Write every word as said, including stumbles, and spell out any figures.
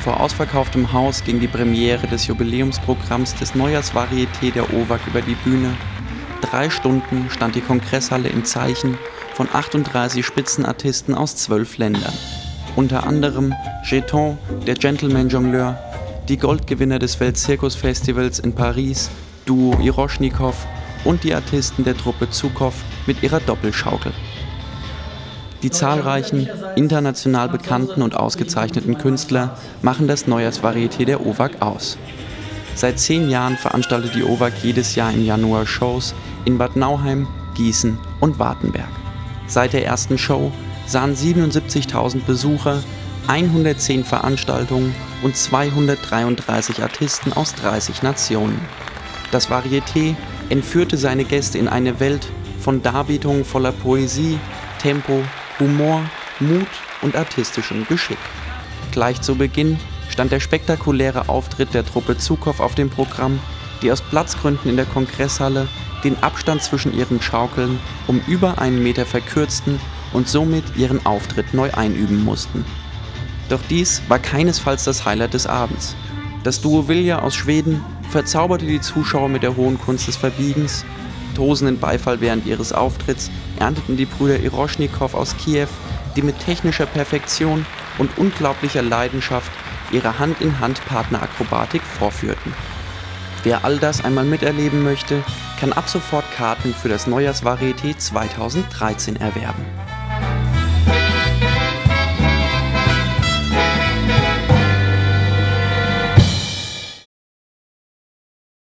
vor ausverkauftem Haus ging die Premiere des Jubiläumsprogramms des Neujahrsvarieté der O W A G über die Bühne. Drei Stunden stand die Kongresshalle im Zeichen von achtunddreißig Spitzenartisten aus zwölf Ländern. Unter anderem Jeton, der Gentleman-Jongleur, die Goldgewinner des Weltzirkusfestivals in Paris, Duo Iroschnikow und die Artisten der Truppe Zukow mit ihrer Doppelschaukel. Die zahlreichen, international bekannten und ausgezeichneten Künstler machen das Neujahrsvarieté der O W A G aus. Seit zehn Jahren veranstaltet die O W A G jedes Jahr im Januar Shows in Bad Nauheim, Gießen und Wartenberg. Seit der ersten Show sahen siebenundsiebzigtausend Besucher, hundertzehn Veranstaltungen und zweihundertdreiunddreißig Artisten aus dreißig Nationen. Das Varieté entführte seine Gäste in eine Welt von Darbietungen voller Poesie, Tempo, Humor, Mut und artistischem Geschick. Gleich zu Beginn stand der spektakuläre Auftritt der Truppe Zukow auf dem Programm, die aus Platzgründen in der Kongresshalle den Abstand zwischen ihren Schaukeln um über einen Meter verkürzten und somit ihren Auftritt neu einüben mussten. Doch dies war keinesfalls das Highlight des Abends. Das Duo Vilja aus Schweden verzauberte die Zuschauer mit der hohen Kunst des Verbiegens. Tosenden Beifall während ihres Auftritts ernteten die Brüder Iroschnikow aus Kiew, die mit technischer Perfektion und unglaublicher Leidenschaft ihre Hand-in-Hand-Partnerakrobatik vorführten. Wer all das einmal miterleben möchte, kann ab sofort Karten für das Neujahrsvarieté zweitausenddreizehn erwerben.